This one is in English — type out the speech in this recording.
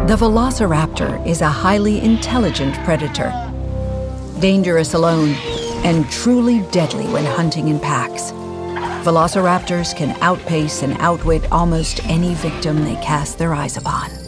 The velociraptor is a highly intelligent predator, dangerous alone and truly deadly when hunting in packs. Velociraptors can outpace and outwit almost any victim they cast their eyes upon.